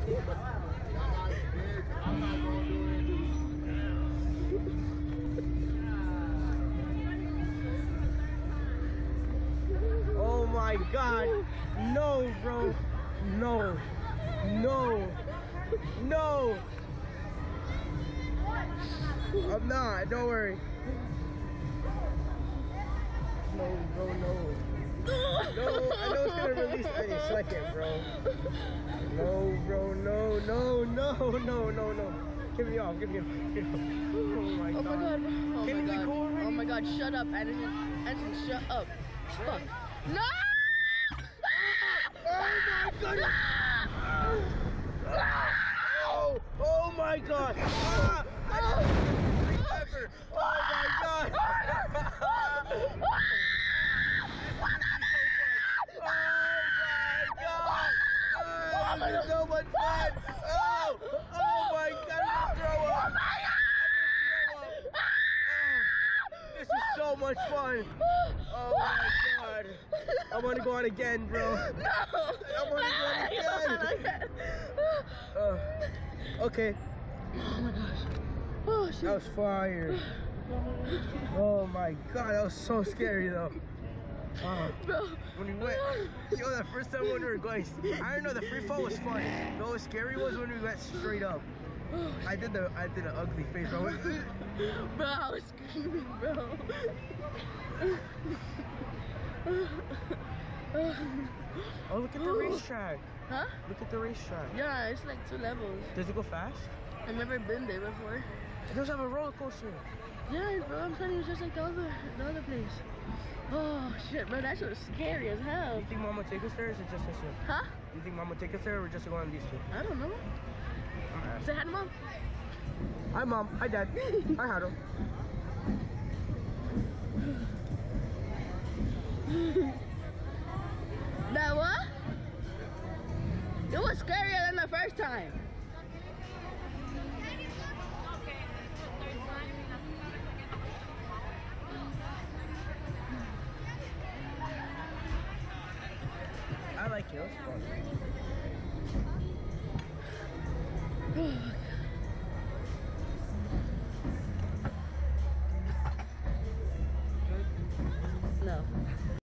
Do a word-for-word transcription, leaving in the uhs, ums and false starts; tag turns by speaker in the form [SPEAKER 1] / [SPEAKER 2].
[SPEAKER 1] Oh my god. No, bro. No. No. No. I'm not. Don't worry. No, bro, no. No, I know it's gonna release any second, bro. No, bro, no, no, no, no, no, no. Give me off, give me off, give me off. Oh my
[SPEAKER 2] Oh
[SPEAKER 1] god.
[SPEAKER 2] my god. Oh
[SPEAKER 1] Can
[SPEAKER 2] my
[SPEAKER 1] we
[SPEAKER 2] god.
[SPEAKER 1] go already?
[SPEAKER 2] Oh my god, shut up, Anderson. Anderson, shut up. Fuck. No!
[SPEAKER 1] Oh my goodness! Oh, oh my god! Ah, I didn't ever. Oh my god! Oh my god! Oh, this is so much fun! Oh! Oh my god! I'm gonna throw up! I'm gonna throw up! Oh, this is so much fun! Oh my god! I want to go on again, bro.
[SPEAKER 2] No!
[SPEAKER 1] I want to go on again. Uh, okay.
[SPEAKER 2] Oh my gosh. Oh shit.
[SPEAKER 1] That was fire. Oh my god, that was so scary though. Uh,
[SPEAKER 2] Bro.
[SPEAKER 1] when we went, yo, that first time when we were going, I don't know, the free fall was fun. But what scary was when we went straight up. I did the, I did an ugly face, bro.
[SPEAKER 2] Bro, I was screaming, bro.
[SPEAKER 1] Oh, look at the racetrack.
[SPEAKER 2] Huh?
[SPEAKER 1] Look at the racetrack.
[SPEAKER 2] Yeah, it's like two levels.
[SPEAKER 1] Does it go fast?
[SPEAKER 2] I've never been there before.
[SPEAKER 1] It does have a roller coaster.
[SPEAKER 2] Yeah, bro, I'm telling you, it's just like the other, the other place. Oh shit, bro, that shit was scary as hell.
[SPEAKER 1] You think Mom will take us there, or is it just us two?
[SPEAKER 2] Huh?
[SPEAKER 1] You think Mom will take us there, or we're just going on these two?
[SPEAKER 2] I don't know.
[SPEAKER 1] Alright.
[SPEAKER 2] Say hi to Mom.
[SPEAKER 1] Hi, Mom. Hi, Dad. Hi, Harold.
[SPEAKER 2] That what? It was scarier than the first time.
[SPEAKER 1] I like it. It was fun.